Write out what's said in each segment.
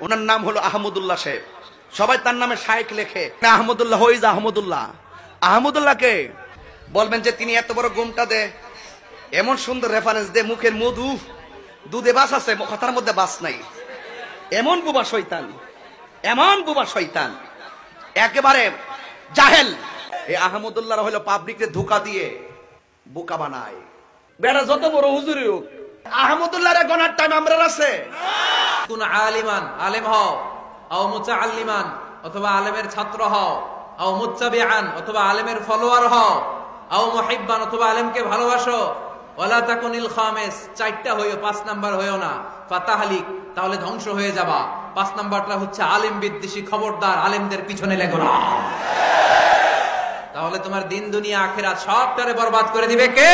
ওনার নাম হলো আহমদুল্লাহ সাহেব, সবাই তার নামে শায়েখ লেখে। আহমদুল্লাহ হইজ আহমদুল্লাহ, আহমদুল্লাহকে বলবেন যে তিনি এত বড় গুমটা দে, এমন সুন্দর রেফারেন্স দে, মুখের মধু দুধে বাস আছে, কথার মধ্যে বাস নাই, এমন বুবা শয়তান, এমন বুবা শয়তান, একেবারে জাহেল। এই আহমদুল্লাহ হলো পাবলিককে ধোঁকা দিয়ে বোকা বানায়। বেড়া যত বড় হুজুরি হোক, আহমদুল্লাহর গনার টাইম আমরা আছে। কোন আলিমান আলেম হও, আও মুতাআল্লিমান অথবা আলেমের ছাত্র হও, আও মুত্তাবিআন অথবা আলেমের ফলোয়ার হও, আও মুহিব্বান অথবা আলেমকে ভালোবাসো, ওয়ালা তাকুনিল খামিস, চারটা হইও, 5 নাম্বার হইও না, ফাতাহলিক, তাহলে ধ্বংস হয়ে যাবা। 5 নাম্বারটা হচ্ছে আলেম বিদ্বেষী, খবরদার আলেমদের পিছনে লেগো না, তাহলে তোমার দিন দুনিয়া আখিরাত সবটারে বরবাদ করে দিবে কে?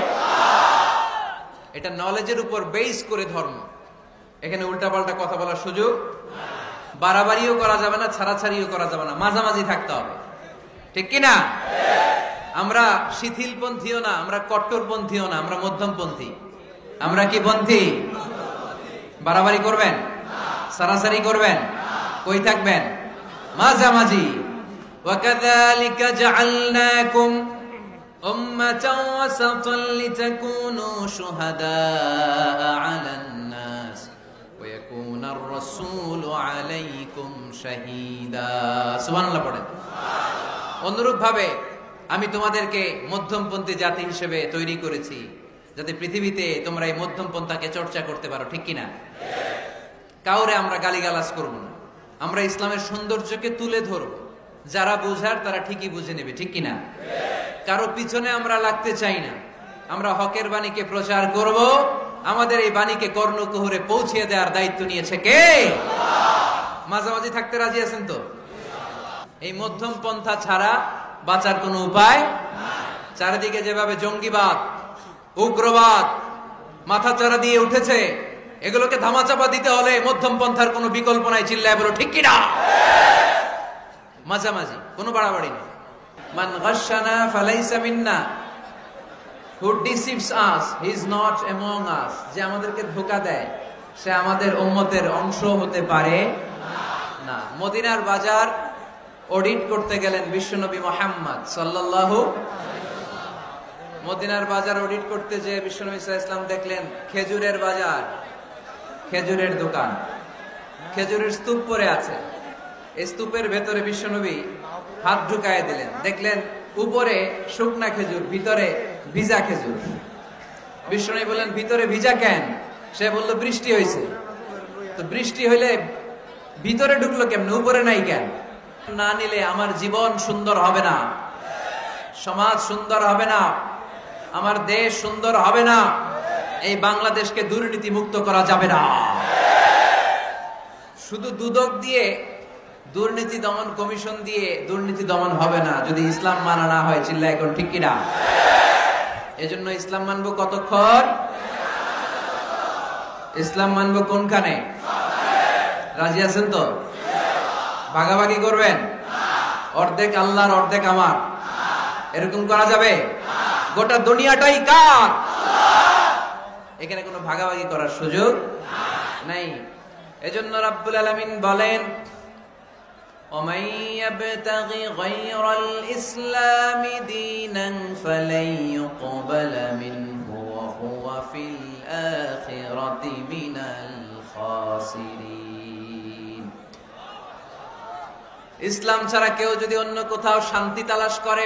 এটা নলেজের উপর বেস করে ধর্ম। এখানে উল্টাপাল্টা কথা বলার সুযোগ, বাড়াবাড়িও করা যাবে না, ছাড়াছাড়িও করা যাবে না, মাঝামাঝি থাকতে হবে, ঠিক কিনা? আমরা শিথিলপন্থীও না, আমরা কট্টরপন্থীও না, আমরা মধ্যমপন্থী। আমরা কি পন্থী? বাড়াবাড়ি করবেন, ছাড়াছাড়ি করবেন, কই থাকবেন? মাঝামাঝি। وَكَذَلِكَ جَعَلْنَاكُمْ أُمَّةً وَسَطًا لِتَكُونُوا شُهَدَاءَ عَلَى النَّاسِ وَيَكُونَ الرَّسُولُ عَلَيْكُمْ شَهِيدًا। সুবহানাল্লাহ পড়েন। অনুরূপ ভাবে আমি তোমাদেরকে মধ্যমপন্থী জাতি হিসেবে তৈরি করেছি, যাতে পৃথিবীতে তোমরা এই মধ্যমপন্থাকে চর্চা করতে পারো, ঠিক কিনা? কাউরে আমরা গালিগালাজ করব না, আমরা ইসলামের সৌন্দর্যকে তুলে ধরব, যারা বুঝার তারা ঠিকই বুঝে নেবে, ঠিক কিনা? কারো পিছনে আমরা লাগতে চাই না, আমরা হকের বাণীকে প্রচার করব। আমাদের এই বাণীকে কর্ণকুহরে পৌঁছে দেওয়ার দায়িত্ব নিয়েছে কে? মাঝামাঝি থাকতে রাজি আছেন তো? এই মধ্যম পন্থা ছাড়া বাঁচার কোনো উপায়? চারিদিকে যেভাবে জঙ্গিবাদ, উগ্রবাদ মাথাচাড়া দিয়ে উঠেছে, এগুলোকে ধামাচাপা দিতে হলে মধ্যম পন্থার কোনো বিকল্প নাই, চিল্লায় বলো ঠিক কিনা? মাঝামাঝি, কোনো বাড়াবাড়ি নেই। মান গাশশানা ফালাইসা মিন্না, who deceives us he is not among us, যে আমাদেরকে ধোঁকা দেয় সে আমাদের উম্মতের অংশ হতে পারে না। মদিনার বাজার অডিট করতে গেলেন বিশ্বনবী মুহাম্মদ সাল্লাল্লাহু। মদিনার বাজার অডিট করতে যে বিশ্বনবী সাল্লাল্লাহু আলাইহি ওয়াসাল্লাম দেখলেন খেজুরের বাজার, খেজুরের দোকান, খেজুরের স্তূপ পড়ে আছে। এই স্তূপের ভেতরে বিশ্বনবী হাত ঢুকায় দিলেন, দেখলেন উপরে শুকনা খেজুর, ভিতরে ভিজা খেজুর। বিশ্বনবী বললেন ভিতরে ভিজা কেন? সে বলল বৃষ্টি হয়েছে। তো বৃষ্টি হইলে ভিতরে ঢুকলো কেমনে, উপরে নাই কেন? না নিলে আমার জীবন সুন্দর হবে না, সমাজ সুন্দর হবে না, আমার দেশ সুন্দর হবে না, এই বাংলাদেশকে দুর্নীতি মুক্ত করা যাবে না। শুধু দুদক দিয়ে, দুর্নীতি দমন কমিশন দিয়ে দুর্নীতি দমন হবে না যদি ইসলাম মানা না হয়, চিল্লা এখন ঠিক কিনা? এজন্য ইসলাম মানবো কতক্ষণ? ইসলাম মানবো কোনখানে? রাজি আছেন তো? ভাগাভাগি করবেন? অর্ধেক আল্লাহর অর্ধেক আমার, এরকম করা যাবে? গোটা দুনিয়াটাই কার? এখানে কোনো ভাগাভাগি করার সুযোগ নাই। এজন্য রাব্বুল আলামিন বলেন, وَمَن يَبْتَغِ غَيْرَ الْإِسْلَامِ دِينًا فَلَن يُقْبَلَ مِنْهُ وَهُوَ فِي الْآخِرَةِ مِنَ الْخَاسِرِينَ। ইসলাম ছাড়া কেউ যদি অন্য কোথাও শান্তি তালাশ করে,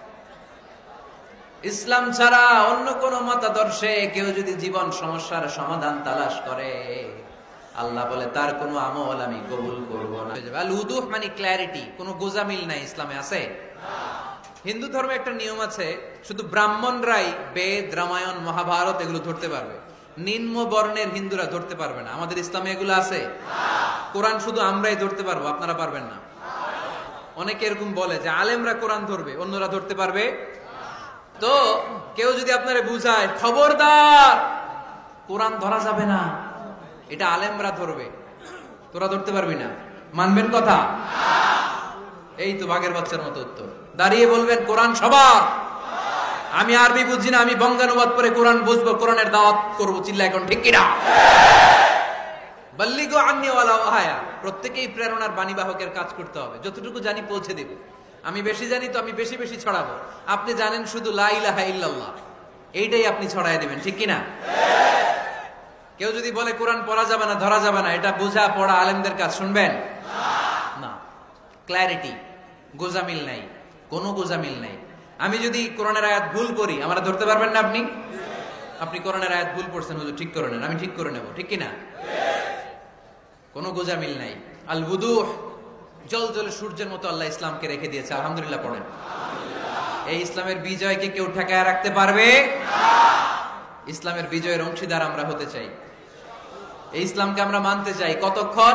ইসলাম ছাড়া অন্য কোন মতাদর্শে কেউ যদি জীবন সমস্যার সমাধান তালাশ করে, আল্লাহ বলে তার কোনো আমল আমি কবুল করব না। আল উদুহ মানে ক্ল্যারিটি, কোনো গোজামিল নাই ইসলামে আছে। হিন্দু ধর্মে একটা নিয়ম আছে, শুধু ব্রাহ্মণরাই বেদ, রামায়ণ, মহাভারত এগুলো ধরতে পারবে, নিম্ন বর্ণের হিন্দুরা ধরতে পারবে না। আমাদের ইসলামে এগুলো আছে। কোরআন শুধু আমরাই ধরতে পারবো, আপনারা পারবেন না। অনেকে এরকম বলে যে আলেমরা কোরআন ধরবে, অন্যরা ধরতে পারবে। তো কেউ যদি আপনারে বুঝায় খবরদার কোরআন ধরা যাবে না, এটা আলেমরা ধরবে, তোরা ধরতে পারবি না, মানবেন কথা? এই তো বাঘের বাচ্চার মতো উত্তর। দাঁড়িয়ে বলবেন কোরআন সবার, আমি আরবি বুঝি না, আমি বঙ্গানুবাদ করে কোরআন বুঝবো, কোরআনের দাওয়াত করবো, চিল্লা এখন ঠিক কিনা? বাল্লিগু আন্নি ওয়ালাউ আয়া, প্রত্যেকেই প্রেরণার বাণীবাহকের কাজ করতে হবে। যতটুকু জানি পৌঁছে দেব। আমি বেশি জানি তো আমি বেশি বেশি ছড়াবো। আপনি জানেন শুধু লা ইলাহা ইল্লাল্লাহ, এইটাই আপনি ছড়ায় দিবেন, ঠিক কিনা? কেউ যদি বলে কোরআন পড়া যাবে না, ধরা যাবে না, এটা বোঝা পড়া আলেমদের কাজ, শুনবেন না। ক্ল্যারিটি, গোজামিল নাই, কোনো গোজামিল নাই। আমি যদি কোরআনের আয়াত ভুল করি, আমরা ধরতে পারবেন না আপনি? আপনি কোরআনের আয়াত ভুল পড়ছেন, হুজুর ঠিক করে নেন, আমি ঠিক করে নেব, ঠিক কিনা? কোনো গোজামিল নাই। আল বুদুহ, জল জলে সূর্যের মতো আল্লাহ ইসলামকে রেখে দিয়েছে। আলহামদুলিল্লাহ পড়েন। এই ইসলামের বিজয়কে কেউ ঠেকায় রাখতে পারবে? ইসলামের বিজয়ের অংশীদার আমরা হতে চাই। এই ইসলামকে আমরা মানতে চাই। কতক্ষণ?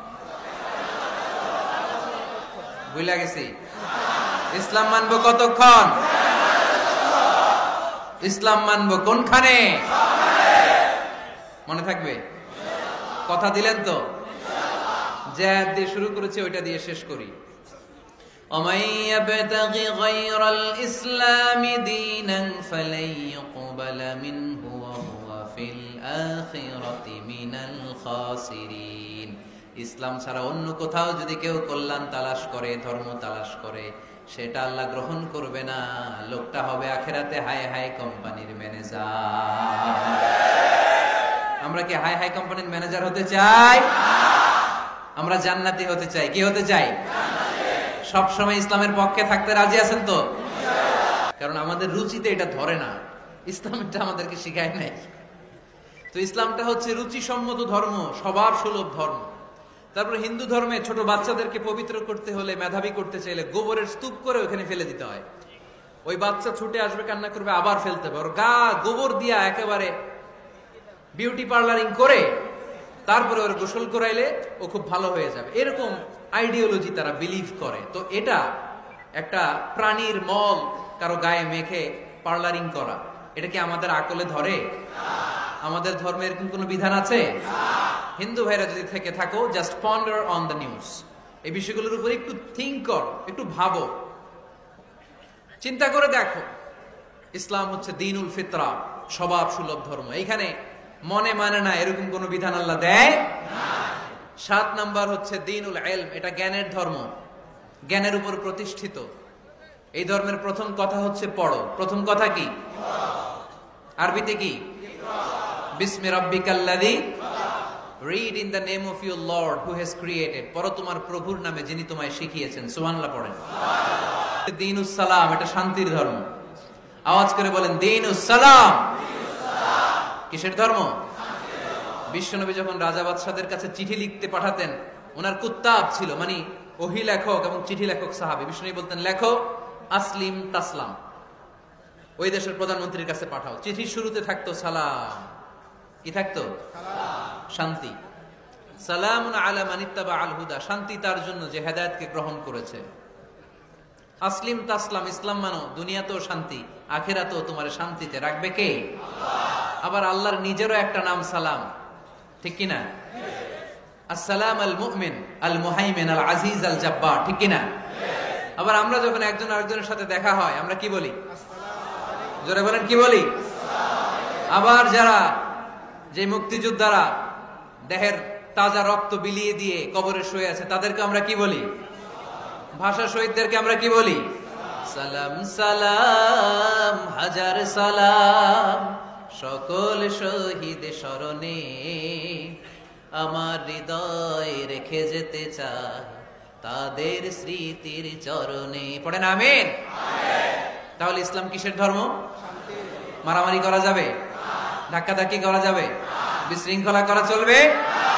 ভুলে গেছি। ইসলাম মানবো কতক্ষণ? ইসলাম মানবো কোনখানে? মনে থাকবে? কথা দিলেন তো? যে আয়াত দিয়ে শুরু করেছে ওইটা দিয়ে শেষ করি। ومن يبتغي غير الإسلام دينا فلن يقبل منه وهو في الآخرة من الخاسرين। ইসলাম ছাড়া অন্য কোথাও যদি কেউ কল্যাণ তালাশ করে, ধর্ম তালাশ করে, সেটা আল্লাহ গ্রহণ করবে না। লোকটা হবে আখিরাতে হাই হাই কোম্পানির ম্যানেজার। আমরা কি হাই হাই কোম্পানির ম্যানেজার হতে চাই? আমরা জান্নাতি হতে চাই। কি হতে চাই? সব সময় ইসলামের পক্ষে থাকতে রাজি আছেন তো? কারণ আমাদের রুচিতে এটা ধরে না, ইসলামটা আমাদেরকে শিখায় নাই। তো ইসলামটা হচ্ছে রুচিসম্মত ধর্ম, স্বভাব সুলভ ধর্ম। তারপরে হিন্দু ধর্মে ছোট বাচ্চাদেরকে পবিত্র করতে হলে, মেধাবী করতে চাইলে গোবরের স্তূপ করে ওখানে ফেলে দিতে হয়। ওই বাচ্চা ছুটে আসবে, কান্না করবে, আবার ফেলতে হবে। ওর গা গোবর দিয়া একেবারে বিউটি পার্লারিং করে তারপরে ওর গোসল করাইলে ও খুব ভালো হয়ে যাবে। এরকম আইডিওলজি তারা বিলিভ করে। তো এটা একটা প্রাণীর মল কারো গায়ে মেখে পার্লারিং করা, এটা কি আমাদের আকলে ধরে? আমাদের ধর্মে এরকম কোনো বিধান আছে? হিন্দু ভাইরা যদি থেকে থাকো, just ponder on the news. এই বিষয়গুলোর উপর একটু থিঙ্ক করো, একটু ভাবো, চিন্তা করে দেখো। ইসলাম হচ্ছে দ্বীনুল ফিতরা, স্বভাব সুলভ ধর্ম। এইখানে মনে মানে না এরকম কোন বিধান আল্লাহ দেয় না। 7 নাম্বার হচ্ছে দ্বীনুল ইলম, এটা জ্ঞানের ধর্ম, জ্ঞানের উপর প্রতিষ্ঠিত। এই ধর্মের প্রথম কথা হচ্ছে পড়ো। প্রথম কথা কি? আরবিতে কি? বিসমি রাব্বিকাল্লাযী, read in the name of your lord who has created. পড়ো তোমার প্রভুর নামে যিনি তোমায় শিখিয়েছেন। সুবহানাল্লাহ পড়েন। দ্বীনুস সালাম, এটা শান্তির ধর্ম। আওয়াজ করে বলেন দ্বীনুস সালাম। কিসের ধর্ম? বিশ্বনবী যখন রাজা বাদশাদের কাছে চিঠি লিখতে পাঠাতেন, ওনার কুত্তাব ছিল, মানে ওহী লেখক এবং চিঠি লেখক সাহাবী। বিশ্বনবী বলতেন লেখো আসলিম তাসলাম, ওই দেশের প্রধানমন্ত্রীর কাছে পাঠাও। চিঠির শুরুতে থাকতো সালাম। কি থাকতো? শান্তি। সালামুন আলা মান ইত্তাবা আল হুদা, শান্তি তার জন্য যে হেদায়েতকে গ্রহণ করেছে। আসলিম তাসলাম, ইসলাম মানো, দুনিয়াতেও শান্তি, আখিরাতেও তোমার শান্তিতে রাখবে কে? আবার আল্লাহর নিজেরও একটা নাম সালাম, ঠিক কিনা? আসসালাম আল মুমিন আল মুহাইমিন আল আজিজ আল জাব্বার, ঠিক কিনা? আবার আমরা যখন একজন আরেকজনের সাথে দেখা হয় আমরা কি বলি? জোরে বলেন, কি বলি? আবার যারা যে মুক্তিযোদ্ধারা দেহের তাজা রক্ত বিলিয়ে দিয়ে কবরে শুয়ে আছে তাদেরকে আমরা কি বলি? ভাষা শহীদদেরকে আমরা কি বলি? সালাম সালাম হাজার সালাম সকল শহীদ স্মরণে, আমার হৃদয় রেখে যেতে চাই তাদের স্মৃতির চরণে। পড়েন আমিন। তাহলে ইসলাম কিসের ধর্ম? মারামারি করা যাবে? ধাক্কাধাক্কি করা যাবে? বিশৃঙ্খলা করা চলবে?